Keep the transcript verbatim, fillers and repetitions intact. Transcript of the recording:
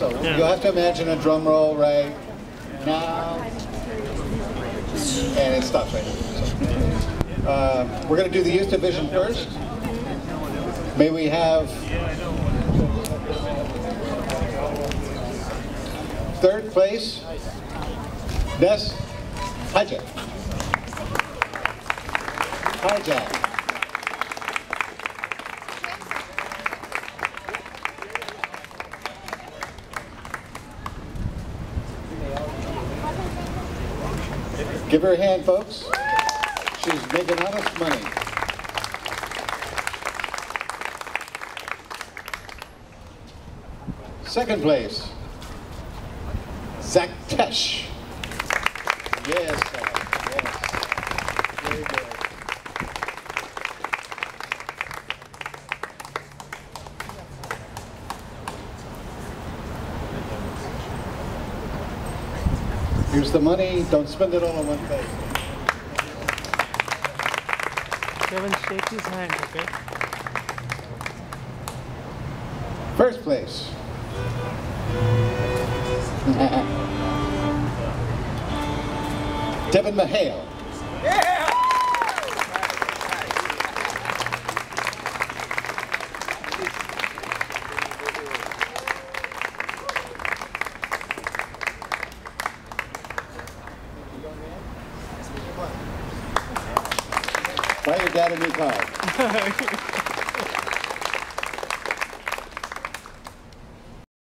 So Yeah. you'll have to imagine a drum roll right now, and it stops right now. So, uh, we're going to do the youth division first. May we have third place, Ness Hijack. Hijack. Give her a hand, folks. She's making honest money. Second place, Zach Tesh. Yes, Zach. Yes. Very good. Here's the money. Don't spend it all in one place. Deven, shake his hand, okay? First place. Deven Mahale. Yeah! Buy your dad a new car.